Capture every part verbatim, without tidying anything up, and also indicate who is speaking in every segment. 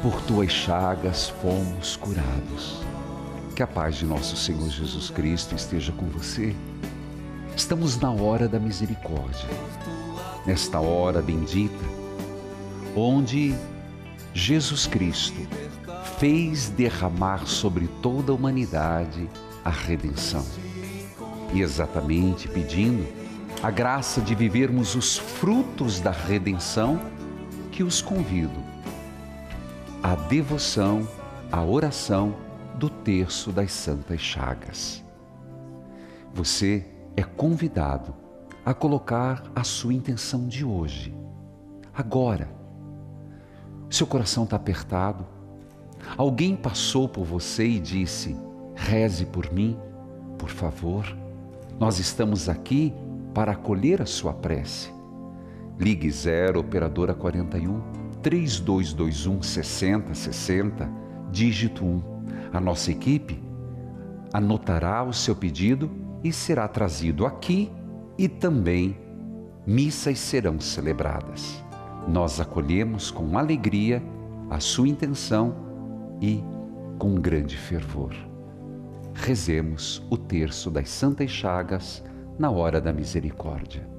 Speaker 1: por tuas chagas fomos curados. Que a paz de nosso Senhor Jesus Cristo esteja com você. Estamos na hora da misericórdia, nesta hora bendita, onde Jesus Cristo fez derramar sobre toda a humanidade a redenção. E exatamente pedindo a graça de vivermos os frutos da redenção, que os convido à devoção, à oração do terço das Santas Chagas. Você é convidado a colocar a sua intenção de hoje, agora. Seu coração está apertado? Alguém passou por você e disse: reze por mim, por favor. Nós estamos aqui para acolher a sua prece. Ligue zero operadora quarenta e um, três dois dois um, sessenta sessenta, dígito um. A nossa equipe anotará o seu pedido e será trazido aqui, e também missas serão celebradas. Nós acolhemos com alegria a sua intenção e com grande fervor. Rezemos o terço das Santas Chagas na hora da misericórdia.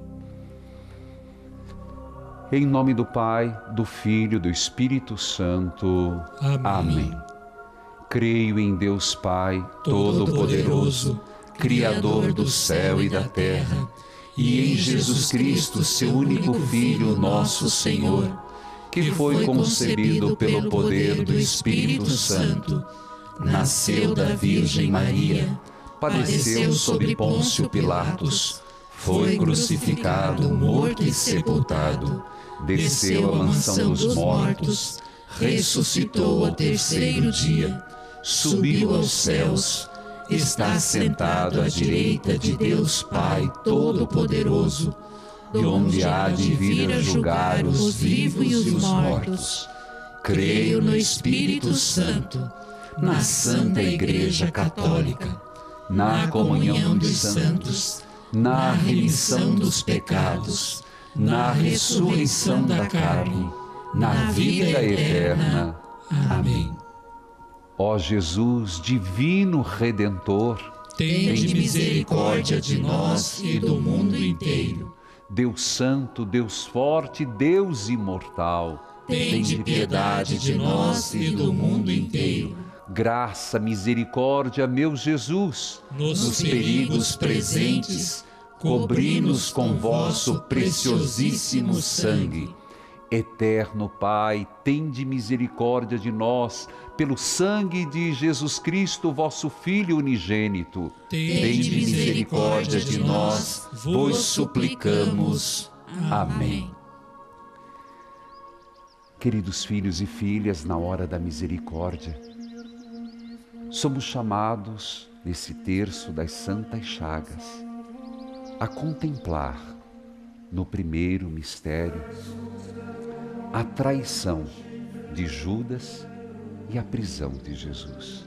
Speaker 1: Em nome do Pai, do Filho e do Espírito Santo.
Speaker 2: Amém.
Speaker 1: Amém. Creio em Deus Pai, Todo-Poderoso, Criador do céu e da terra, e em Jesus Cristo, seu único Filho, nosso Senhor, que foi concebido pelo poder do Espírito Santo, nasceu da Virgem Maria, padeceu sob Pôncio Pilatos, foi crucificado, morto e sepultado, desceu à mansão dos mortos, ressuscitou ao terceiro dia, subiu aos céus, está sentado à direita de Deus Pai Todo-Poderoso, de onde há de vir a julgar os vivos e os mortos. Creio no Espírito Santo, na Santa Igreja Católica, na comunhão dos santos, na remissão dos pecados, na ressurreição da carne, na vida eterna. Amém. Ó Jesus, divino Redentor,
Speaker 2: tende misericórdia de nós e do mundo inteiro.
Speaker 1: Deus Santo, Deus Forte, Deus Imortal,
Speaker 2: tende piedade de nós e do mundo inteiro.
Speaker 1: Graça, misericórdia, meu Jesus,
Speaker 2: nos, nos perigos presentes, cobri-nos com vosso preciosíssimo sangue.
Speaker 1: Eterno Pai, tende misericórdia de nós, pelo sangue de Jesus Cristo, vosso Filho unigênito.
Speaker 2: Tende misericórdia de nós, vos suplicamos. Amém.
Speaker 1: Queridos filhos e filhas, na hora da misericórdia, somos chamados, nesse terço das Santas Chagas, a contemplar, no primeiro mistério, a traição de Judas e a prisão de Jesus.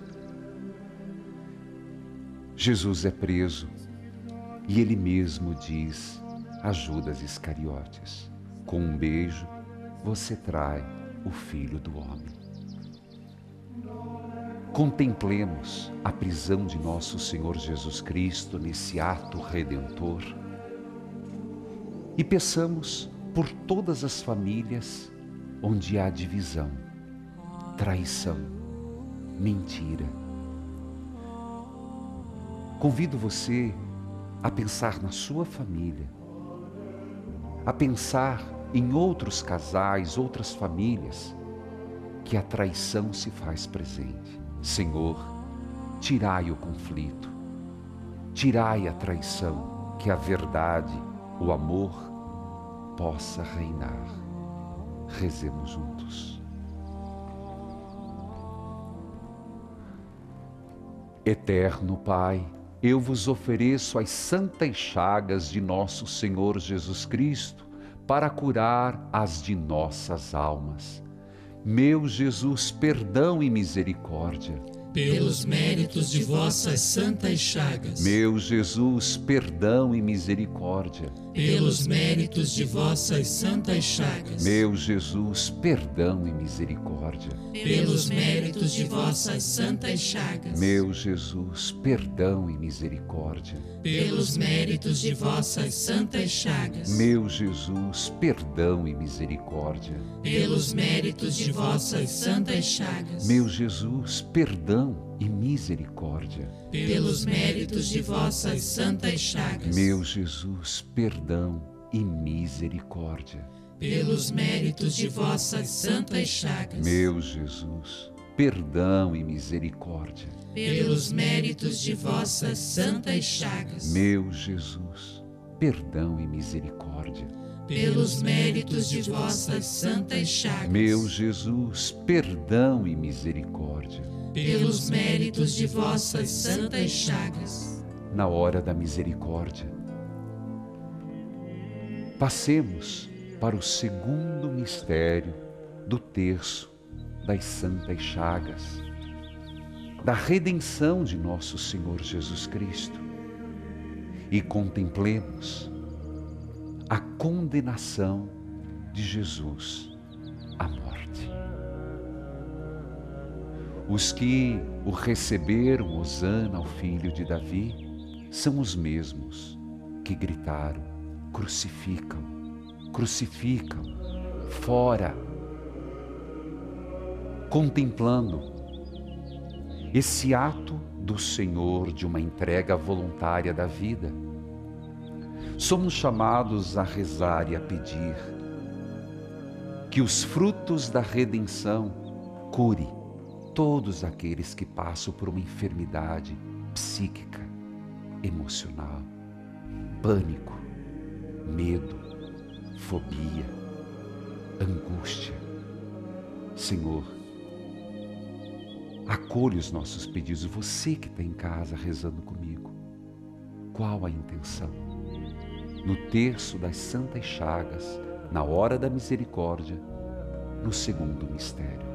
Speaker 1: Jesus é preso e ele mesmo diz a Judas Iscariotes: com um beijo você trai o Filho do Homem. Contemplemos a prisão de nosso Senhor Jesus Cristo nesse ato redentor e peçamos por todas as famílias onde há divisão, traição, mentira. Convido você a pensar na sua família, a pensar em outros casais, outras famílias, que a traição se faz presente. Senhor, tirai o conflito, tirai a traição, que a verdade, o amor possa reinar. Rezemos juntos. Eterno Pai, eu vos ofereço as santas chagas de nosso Senhor Jesus Cristo para curar as de nossas almas. Meu Jesus, perdão e misericórdia.
Speaker 2: Pelos méritos de vossas santas chagas.
Speaker 1: Meu Jesus, perdão e misericórdia.
Speaker 2: pelos méritos de vossas santas chagas.
Speaker 1: Meu Jesus, perdão e misericórdia.
Speaker 2: Pelos méritos de vossas santas chagas.
Speaker 1: Meu Jesus, perdão e misericórdia.
Speaker 2: Pelos méritos de vossas santas chagas.
Speaker 1: Meu Jesus, perdão e misericórdia.
Speaker 2: Pelos méritos de vossas santas chagas.
Speaker 1: Meu Jesus, perdão e misericórdia.
Speaker 2: Pelos méritos de vossas santas chagas.
Speaker 1: Meu Jesus, perdão e misericórdia.
Speaker 2: Pelos méritos de vossas santas chagas.
Speaker 1: Meu Jesus, perdão e misericórdia.
Speaker 2: Pelos méritos de vossas santas chagas.
Speaker 1: Meu Jesus, perdão e misericórdia.
Speaker 2: Pelos méritos de vossas santas chagas.
Speaker 1: Meu Jesus, perdão e misericórdia.
Speaker 2: Pelos méritos de vossas santas chagas.
Speaker 1: Na hora da misericórdia, passemos para o segundo mistério do terço das santas chagas, da redenção de nosso Senhor Jesus Cristo, e contemplemos a condenação de Jesus à morte. Os que o receberam hosana ao filho de Davi são os mesmos que gritaram: crucificam, crucificam, fora. Contemplando esse ato do Senhor de uma entrega voluntária da vida, somos chamados a rezar e a pedir que os frutos da redenção cure todos aqueles que passam por uma enfermidade psíquica, emocional, pânico, medo, fobia, angústia. Senhor, acolhe os nossos pedidos. Você que está em casa rezando comigo, qual a intenção? No terço das santas chagas, na hora da misericórdia, no segundo mistério.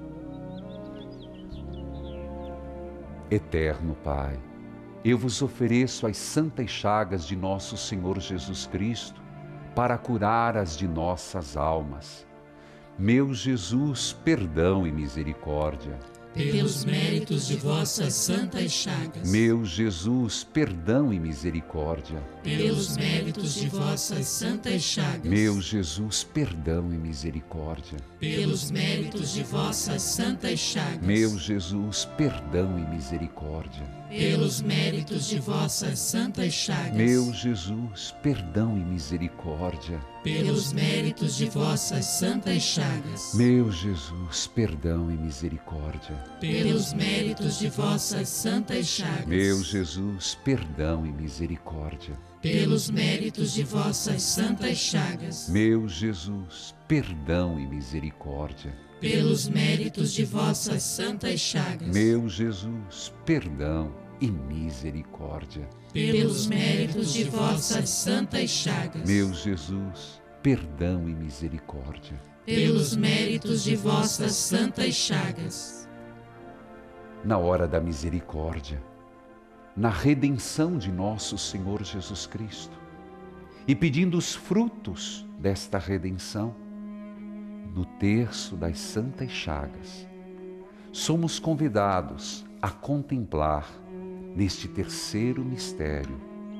Speaker 1: Eterno Pai, eu vos ofereço as santas chagas de nosso Senhor Jesus Cristo para curar as de nossas almas. Meu Jesus, perdão e misericórdia.
Speaker 2: Pelos méritos de vossas santas chagas.
Speaker 1: Meu Jesus, perdão e misericórdia.
Speaker 2: Pelos méritos de vossas santas chagas.
Speaker 1: Meu Jesus, perdão e misericórdia.
Speaker 2: Pelos méritos de vossas santas chagas.
Speaker 1: Meu Jesus, perdão e misericórdia.
Speaker 2: Pelos méritos de vossas santas chagas.
Speaker 1: Meu Jesus, perdão e misericórdia.
Speaker 2: Pelos méritos de vossas santas chagas.
Speaker 1: Meu Jesus, perdão e misericórdia.
Speaker 2: Pelos méritos de vossas santas chagas.
Speaker 1: Meu Jesus, perdão e misericórdia.
Speaker 2: Pelos méritos de vossas santas chagas.
Speaker 1: Meu Jesus, perdão e misericórdia.
Speaker 2: Pelos méritos de vossas santas chagas.
Speaker 1: Meu Jesus, perdão e misericórdia.
Speaker 2: Pelos méritos de vossas santas chagas.
Speaker 1: Meu Jesus, perdão e misericórdia.
Speaker 2: Pelos méritos de vossas santas chagas.
Speaker 1: Na hora da misericórdia, na redenção de nosso Senhor Jesus Cristo, e pedindo os frutos desta redenção, no terço das santas chagas, somos convidados a contemplar neste terceiro mistério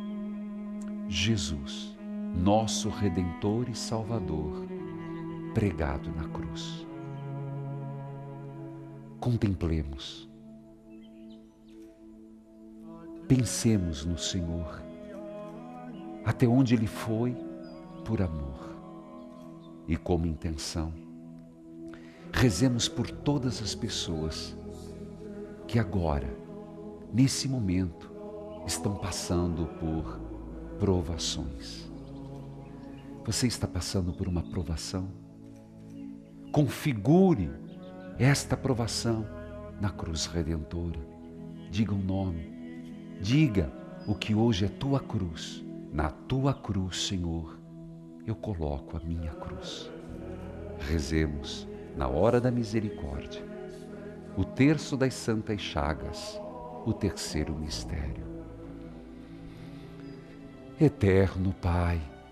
Speaker 1: Jesus, nosso Redentor e Salvador, pregado na cruz. Contemplemos, pensemos no Senhor, até onde Ele foi por amor e como intenção. Rezemos por todas as pessoas que agora, nesse momento, estão passando por provações. Você está passando por uma provação? Configure esta provação na cruz redentora. Diga o nome. Diga o que hoje é tua cruz. Na tua cruz, Senhor, eu coloco a minha cruz. Rezemos na hora da misericórdia, o terço das santas chagas, o terceiro mistério. Eterno Pai,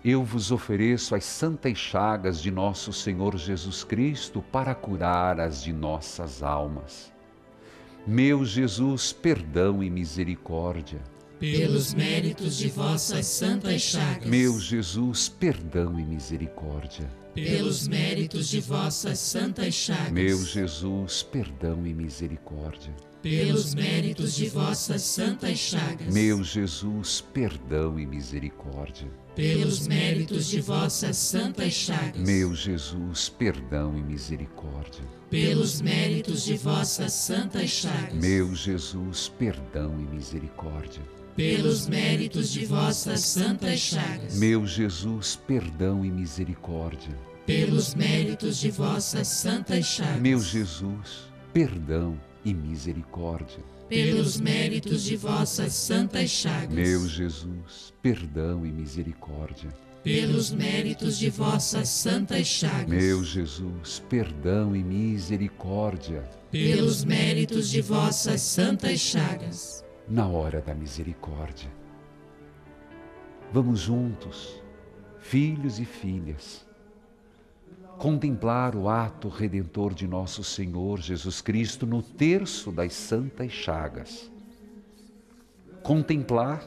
Speaker 1: eu vos ofereço as santas chagas de nosso Senhor Jesus Cristo para curar as de nossas almas. Meu Jesus, perdão e misericórdia.
Speaker 2: Pelos méritos de vossas santas chagas.
Speaker 1: Meu Jesus, perdão e misericórdia.
Speaker 2: Pelos méritos de vossas santas chagas.
Speaker 1: Meu Jesus, perdão e misericórdia.
Speaker 2: Pelos méritos de vossas santas chagas.
Speaker 1: Meu Jesus, perdão e misericórdia.
Speaker 2: Pelos méritos de vossas santas chagas.
Speaker 1: Meu Jesus, perdão e misericórdia.
Speaker 2: Pelos méritos de vossas santas chagas.
Speaker 1: Meu Jesus, perdão e misericórdia.
Speaker 2: Pelos méritos de vossas santas chagas.
Speaker 1: Meu Jesus, perdão e misericórdia.
Speaker 2: Pelos méritos de vossas santas chagas.
Speaker 1: Meu Jesus, perdão e misericórdia.
Speaker 2: Pelos méritos de vossas santas chagas.
Speaker 1: Meu Jesus, perdão e misericórdia.
Speaker 2: Pelos méritos de vossas santas chagas.
Speaker 1: Meu Jesus, perdão e misericórdia.
Speaker 2: Pelos méritos de vossas santas chagas.
Speaker 1: Na hora da misericórdia, vamos juntos, filhos e filhas, contemplar o ato redentor de nosso Senhor Jesus Cristo no terço das santas chagas. Contemplar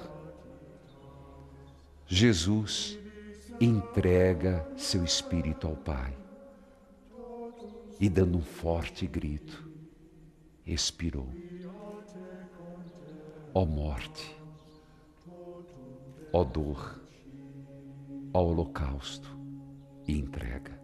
Speaker 1: Jesus entrega seu Espírito ao Pai e, dando um forte grito, expirou. Ó morte, ó dor, ó holocausto e entrega.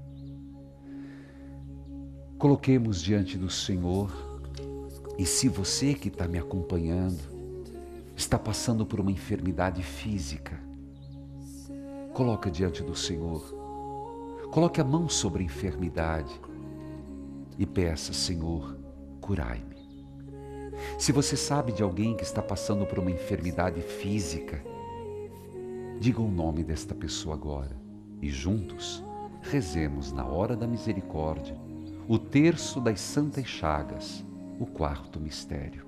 Speaker 1: Coloquemos diante do Senhor, e se você que está me acompanhando está passando por uma enfermidade física, coloca diante do Senhor, coloque a mão sobre a enfermidade e peça: Senhor, curai-me. Se você sabe de alguém que está passando por uma enfermidade física, diga o nome desta pessoa agora e juntos rezemos na hora da misericórdia o terço das santas chagas, o quarto mistério.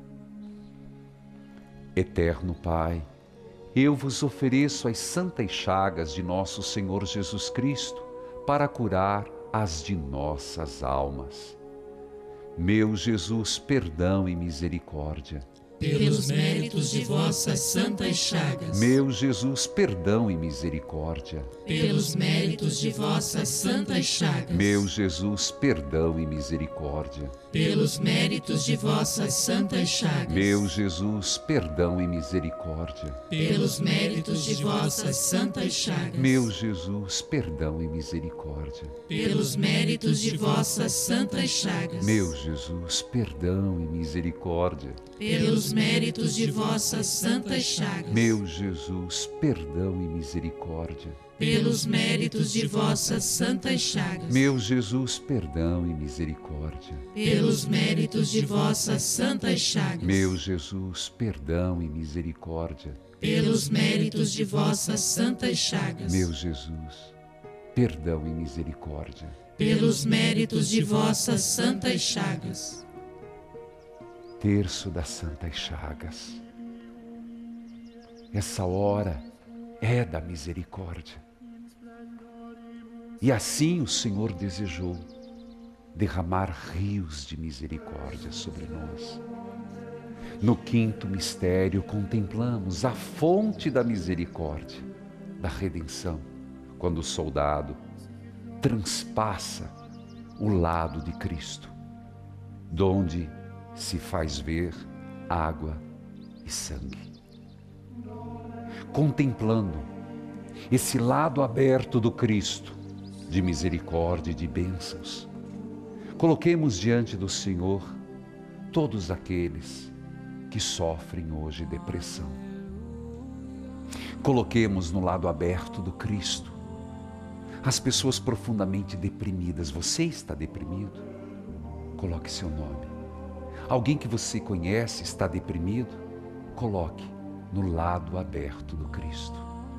Speaker 1: Eterno Pai, eu vos ofereço as santas chagas de nosso Senhor Jesus Cristo para curar as de nossas almas. Meu Jesus, perdão e misericórdia.
Speaker 2: Pelos méritos de vossas santas chagas.
Speaker 1: Meu Jesus, perdão e misericórdia.
Speaker 2: Pelos méritos de vossas santas chagas.
Speaker 1: Meu Jesus, perdão e misericórdia.
Speaker 2: Pelos méritos de vossas santas chagas.
Speaker 1: Meu Jesus, perdão e misericórdia.
Speaker 2: Pelos méritos de vossas santas chagas.
Speaker 1: Meu Jesus, perdão e misericórdia.
Speaker 2: Pelos méritos de vossas santas chagas.
Speaker 1: Meu Jesus, perdão e misericórdia.
Speaker 2: Pelos méritos de vossas santas chagas.
Speaker 1: Meu Jesus, perdão e misericórdia.
Speaker 2: Pelos méritos de vossas santas chagas.
Speaker 1: Meu Jesus, perdão e misericórdia.
Speaker 2: Pelos méritos de vossas santas chagas.
Speaker 1: Meu Jesus, perdão e misericórdia.
Speaker 2: Pelos méritos de vossas santas chagas.
Speaker 1: Meu Jesus, perdão e misericórdia.
Speaker 2: Pelos méritos de vossas santas chagas.
Speaker 1: Terço das santas chagas. Essa hora é da misericórdia. E assim o Senhor desejou derramar rios de misericórdia sobre nós. No quinto mistério contemplamos a fonte da misericórdia, da redenção, quando o soldado transpassa o lado de Cristo, donde se faz ver água e sangue. Contemplando esse lado aberto do Cristo, de misericórdia e de bênçãos, coloquemos diante do Senhor todos aqueles que sofrem hoje depressão. Coloquemos no lado aberto do Cristo as pessoas profundamente deprimidas. Você está deprimido? Coloque seu nome. Alguém que você conhece está deprimido? Coloque no lado aberto do Cristo.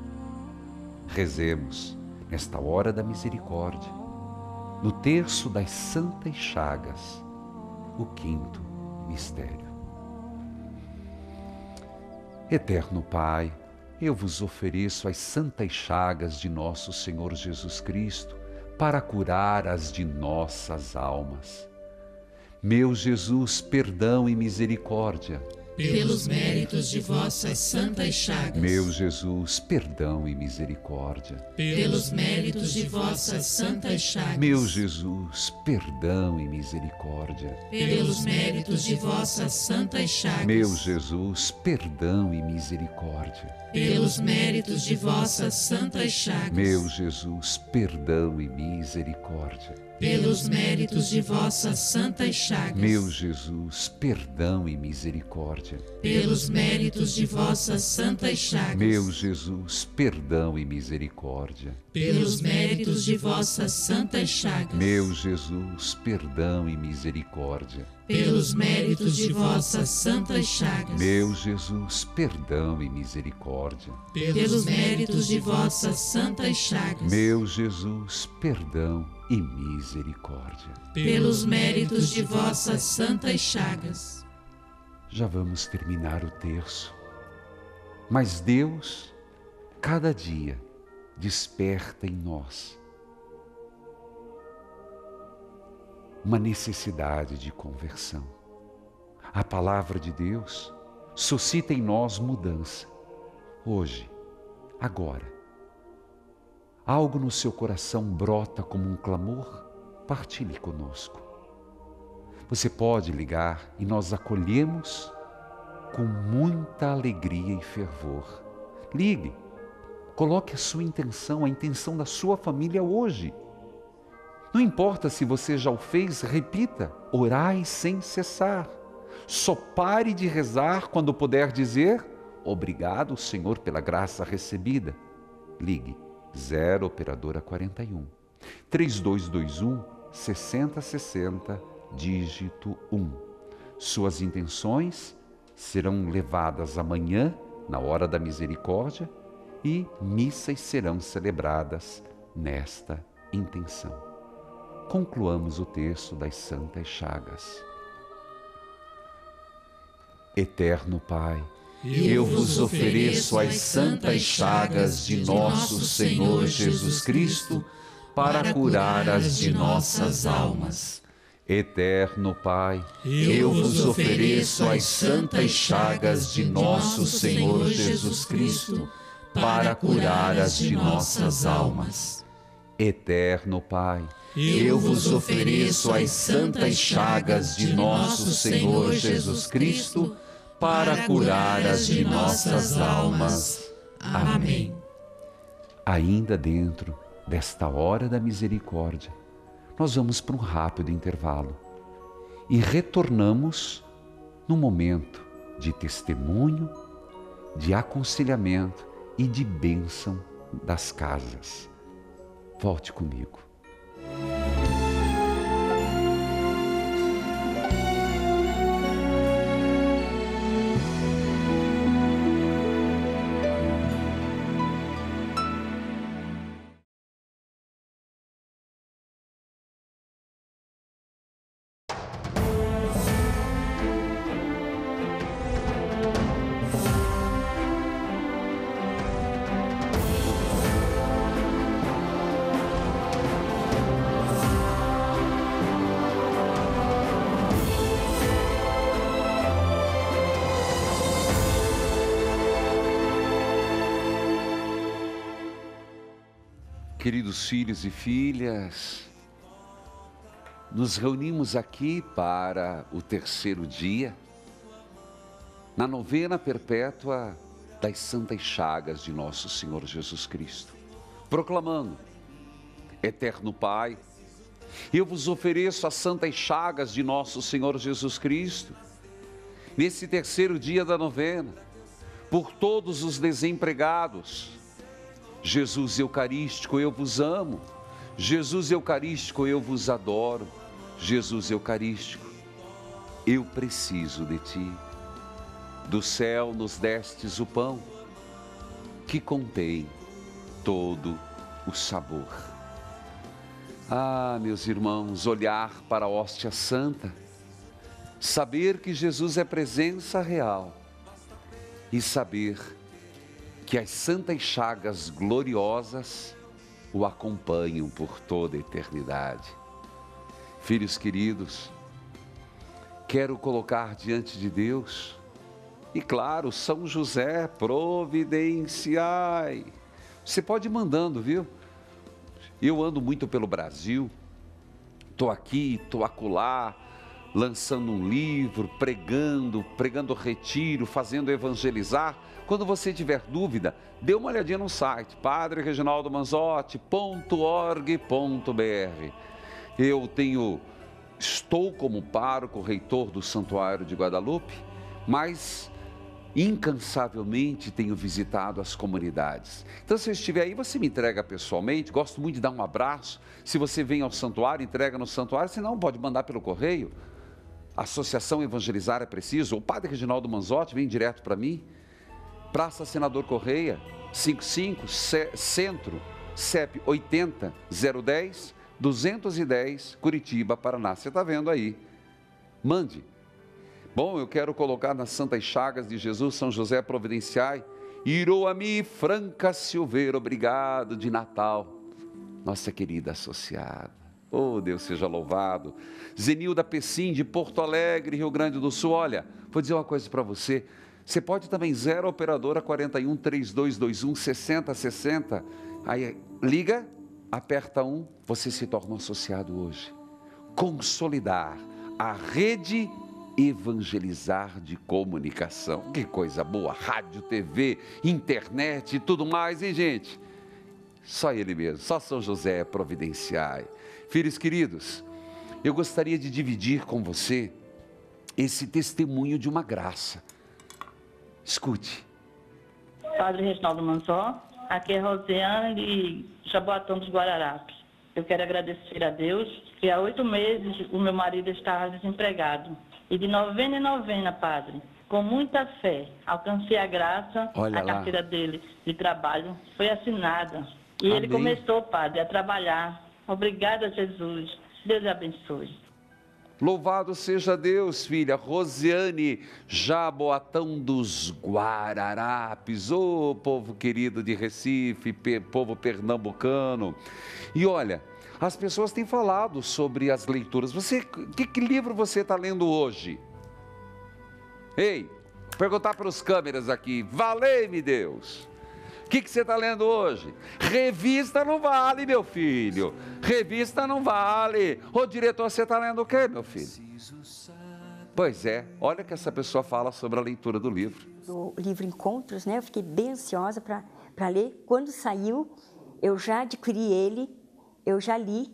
Speaker 1: Rezemos nesta hora da misericórdia, no terço das santas chagas, o quinto mistério. Eterno Pai, eu vos ofereço as santas chagas de nosso Senhor Jesus Cristo, para curar as de nossas almas. Meu Jesus, perdão e misericórdia.
Speaker 2: Pelos méritos de vossas santas chagas.
Speaker 1: Meu Jesus, perdão e misericórdia.
Speaker 2: Pelos méritos de vossas santas chagas.
Speaker 1: Meu Jesus, perdão e misericórdia.
Speaker 2: Pelos méritos de vossas santas chagas.
Speaker 1: Meu Jesus, perdão e misericórdia.
Speaker 2: Pelos méritos de vossas santas chagas.
Speaker 1: Meu Jesus, perdão e misericórdia.
Speaker 2: Pelos méritos de vossas santas chagas.
Speaker 1: Meu Jesus, perdão e misericórdia.
Speaker 2: Pelos méritos de vossas santas chagas.
Speaker 1: Meu Jesus, perdão e misericórdia.
Speaker 2: Pelos méritos de vossas santas chagas.
Speaker 1: Meu Jesus, perdão e misericórdia.
Speaker 2: Pelos méritos de vossas santas chagas.
Speaker 1: Meu Jesus, perdão e misericórdia.
Speaker 2: Pelos méritos de vossas santas chagas.
Speaker 1: Meu Jesus, perdão e misericórdia.
Speaker 2: Pelos méritos de vossas santas chagas.
Speaker 1: Já vamos terminar o terço. Mas Deus, cada dia, desperta em nós uma necessidade de conversão. A palavra de Deus suscita em nós mudança. Hoje, agora, algo no seu coração brota como um clamor, partilhe conosco. Você pode ligar e nós acolhemos com muita alegria e fervor. Ligue, coloque a sua intenção, a intenção da sua família hoje. Não importa se você já o fez, repita, orai sem cessar. Só pare de rezar quando puder dizer, obrigado, Senhor, pela graça recebida. Ligue, zero operadora quarenta e um, três dois dois um, seis zero seis zero, dígito um. Suas intenções serão levadas amanhã, na hora da misericórdia, e missas serão celebradas nesta intenção. Concluamos o texto das Santas Chagas. Eterno Pai, eu vos ofereço as santas chagas de nosso Senhor Jesus Cristo para curar as de nossas almas. Eterno Pai, eu vos ofereço as santas chagas de nosso Senhor Jesus Cristo para curar as de nossas almas. Eterno Pai, eu vos ofereço as santas chagas de nosso Senhor Jesus Cristo para curar as de nossas almas. Amém. Ainda dentro desta hora da misericórdia, nós vamos para um rápido intervalo e retornamos num momento de testemunho, de aconselhamento e de bênção das casas. Volte comigo. Queridos filhos e filhas, nos reunimos aqui para o terceiro dia, na novena perpétua das Santas Chagas de nosso Senhor Jesus Cristo, proclamando, Eterno Pai, eu vos ofereço as Santas Chagas de nosso Senhor Jesus Cristo, nesse terceiro dia da novena, por todos os desempregados. Jesus Eucarístico, eu vos amo. Jesus Eucarístico, eu vos adoro. Jesus Eucarístico, eu preciso de ti. Do céu nos destes o pão, que contém todo o sabor. Ah, meus irmãos, olhar para a hóstia santa, saber que Jesus é presença real e saber que que as santas chagas gloriosas o acompanham por toda a eternidade. Filhos queridos, quero colocar diante de Deus, e claro, São José, providenciai. Você pode ir mandando, viu? Eu ando muito pelo Brasil, estou aqui, estou acolá, lançando um livro, pregando, pregando retiro, fazendo evangelizar. Quando você tiver dúvida, dê uma olhadinha no site padre reginaldo manzotti ponto org ponto br. Eu tenho, estou como pároco, reitor do Santuário de Guadalupe, mas incansavelmente tenho visitado as comunidades. Então, se eu estiver aí, você me entrega pessoalmente. Gosto muito de dar um abraço. Se você vem ao santuário, entrega no santuário. Se não, pode mandar pelo correio. Associação Evangelizar é Preciso. O padre Reginaldo Manzotti vem direto para mim. Praça Senador Correia, cinquenta e cinco, Centro, C E P oitenta, zero dez, duzentos e dez, Curitiba, Paraná. Você está vendo aí. Mande. Bom, eu quero colocar nas santas chagas de Jesus, São José providenciai, Iroami Franca Silveira, obrigado, de Natal, nossa querida associada. Oh, Deus seja louvado. Zenilda Pessim, de Porto Alegre, Rio Grande do Sul. Olha, vou dizer uma coisa para você. Você pode também, zero operadora quarenta e um, trinta e dois vinte e um, sessenta sessenta. Aí liga, aperta um, você se torna um associado hoje. Consolidar a rede Evangelizar de comunicação. Que coisa boa, rádio, T V, internet e tudo mais, hein, gente? Só ele mesmo, só São José providenciai. Filhos queridos, eu gostaria de dividir com você esse testemunho de uma graça. Escute.
Speaker 3: Padre Reginaldo Manzotti, aqui é Rosiane de Jaboatão dos Guararapes. Eu quero agradecer a Deus que há oito meses o meu marido está desempregado. E de novena em novena, padre, com muita fé, alcancei a graça,
Speaker 1: Olha
Speaker 3: a
Speaker 1: lá.
Speaker 3: carteira dele de trabalho foi assinada. E
Speaker 1: Amém.
Speaker 3: ele começou, padre, a trabalhar. Obrigada, Jesus. Deus lhe abençoe.
Speaker 1: Louvado seja Deus, filha Rosiane, Jaboatão dos Guararapes, ô oh, povo querido de Recife, pe, povo pernambucano. E olha, as pessoas têm falado sobre as leituras. Você, que, que livro você está lendo hoje? Ei, perguntar para os câmeras aqui, valei-me Deus. O que, que você está lendo hoje? Revista não vale, meu filho. Revista não vale. Ô diretor, você está lendo o quê, meu filho? Pois é, olha que essa pessoa fala sobre a leitura do livro.
Speaker 4: Do livro Encontros, né? Eu fiquei bem ansiosa para ler. Quando saiu, eu já adquiri ele, eu já li.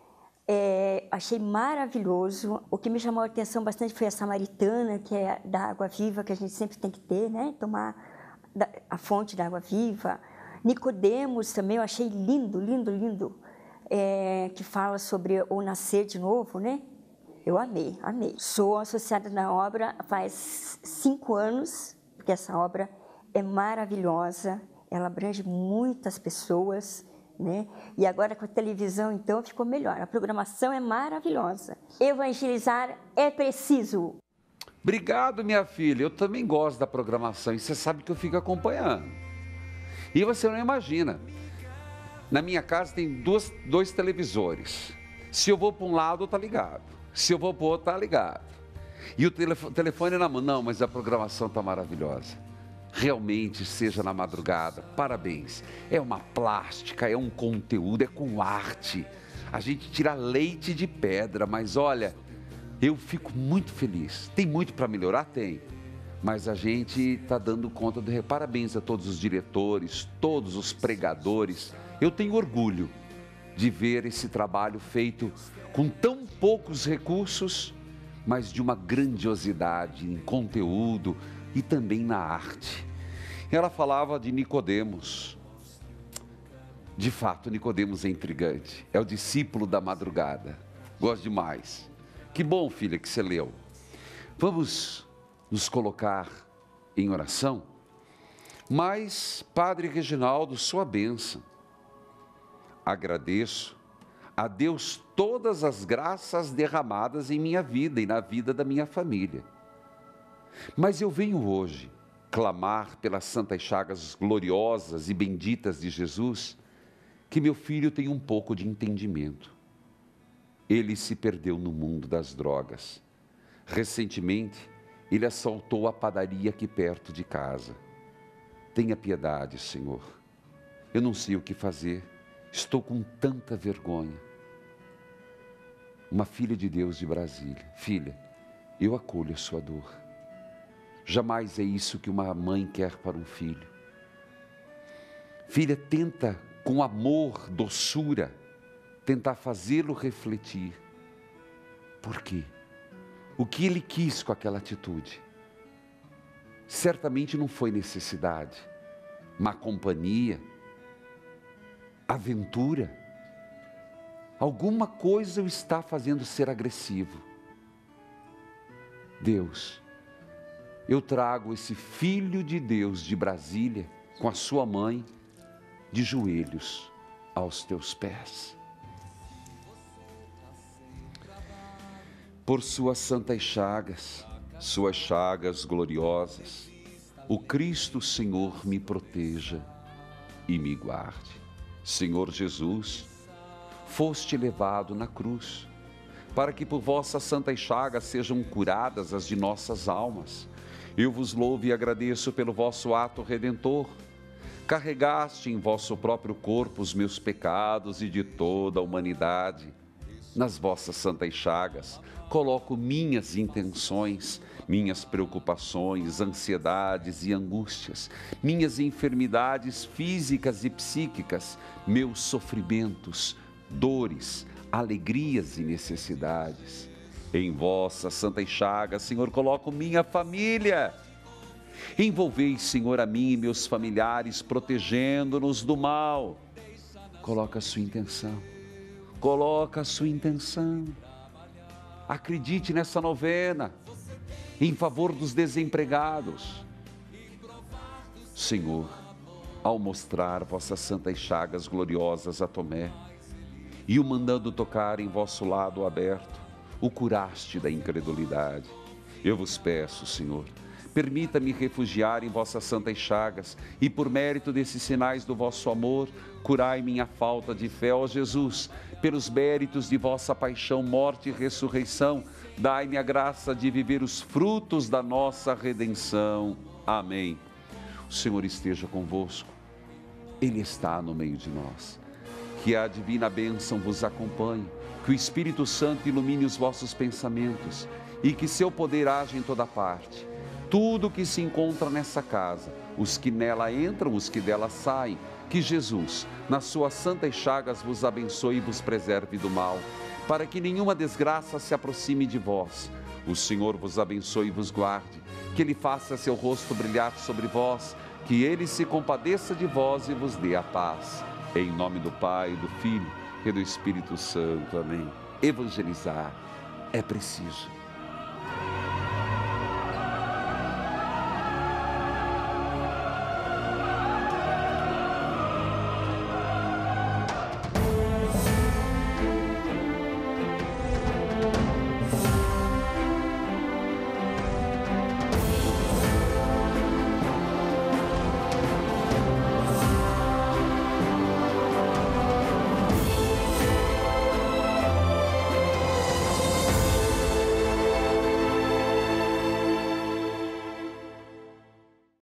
Speaker 4: É, achei maravilhoso. O que me chamou a atenção bastante foi a Samaritana, que é da água viva, que a gente sempre tem que ter, né? Tomar a fonte da água viva. Nicodemos também, eu achei lindo, lindo, lindo, é, que fala sobre o nascer de novo, né? Eu amei, amei. Sou associada na obra faz cinco anos, porque essa obra é maravilhosa, ela abrange muitas pessoas, né? E agora com a televisão, então, ficou melhor. A programação é maravilhosa. Evangelizar é preciso.
Speaker 1: Obrigado, minha filha. Eu também gosto da programação e você sabe que eu fico acompanhando. E você não imagina. Na minha casa tem duas, dois televisores. Se eu vou para um lado, tá ligado. Se eu vou para o outro, tá ligado. E o telefone, telefone na mão. Não, mas a programação tá maravilhosa. Realmente, seja na madrugada, parabéns. É uma plástica, é um conteúdo, é com arte. A gente tira leite de pedra, mas olha... Eu fico muito feliz. Tem muito para melhorar? Tem. Mas a gente está dando conta do... Parabéns a todos os diretores, todos os pregadores. Eu tenho orgulho de ver esse trabalho feito com tão poucos recursos, mas de uma grandiosidade em conteúdo e também na arte. Ela falava de Nicodemos. De fato, Nicodemos é intrigante. É o discípulo da madrugada. Gosto demais. Que bom, filha, que você leu. Vamos nos colocar em oração? Mas, Padre Reginaldo, sua bênção. Agradeço a Deus todas as graças derramadas em minha vida e na vida da minha família. Mas eu venho hoje clamar pelas santas chagas gloriosas e benditas de Jesus, que meu filho tenha um pouco de entendimento. Ele se perdeu no mundo das drogas. Recentemente, ele assaltou a padaria aqui perto de casa. Tenha piedade, Senhor. Eu não sei o que fazer. Estou com tanta vergonha. Uma filha de Deus de Brasília. Filha, eu acolho a sua dor. Jamais é isso que uma mãe quer para um filho. Filha, tenta com amor, doçura, tentar fazê-lo refletir. Por quê? O que ele quis com aquela atitude? Certamente não foi necessidade, má companhia, aventura. Alguma coisa o está fazendo ser agressivo. Deus, eu trago esse filho de Deus de Brasília, com a sua mãe, de joelhos aos teus pés. Por suas santas chagas, suas chagas gloriosas, o Cristo Senhor me proteja e me guarde. Senhor Jesus, foste levado na cruz, para que por vossas santas chagas sejam curadas as de nossas almas. Eu vos louvo e agradeço pelo vosso ato redentor. Carregaste em vosso próprio corpo os meus pecados e de toda a humanidade. Nas vossas santas chagas, coloco minhas intenções, minhas preocupações, ansiedades e angústias, minhas enfermidades físicas e psíquicas, meus sofrimentos, dores, alegrias e necessidades. Em vossas santas chagas, Senhor, coloco minha família. Envolvei, Senhor, a mim e meus familiares, protegendo-nos do mal. Coloca a sua intenção. Coloca a sua intenção. Acredite nessa novena em favor dos desempregados. Senhor, ao mostrar vossas santas chagas gloriosas a Tomé e o mandando tocar em vosso lado aberto, o curaste da incredulidade. Eu vos peço, Senhor, permita-me refugiar em vossas santas chagas e, por mérito desses sinais do vosso amor, curai minha falta de fé, ó Jesus. Pelos méritos de vossa paixão, morte e ressurreição, dai-me a graça de viver os frutos da nossa redenção. Amém. O Senhor esteja convosco. Ele está no meio de nós. Que a divina bênção vos acompanhe, que o Espírito Santo ilumine os vossos pensamentos e que seu poder haja em toda parte. Tudo que se encontra nessa casa, os que nela entram, os que dela saem, que Jesus, nas suas santas chagas, vos abençoe e vos preserve do mal, para que nenhuma desgraça se aproxime de vós. O Senhor vos abençoe e vos guarde, que Ele faça seu rosto brilhar sobre vós, que Ele se compadeça de vós e vos dê a paz. Em nome do Pai, do Filho e do Espírito Santo. Amém. Evangelizar é preciso.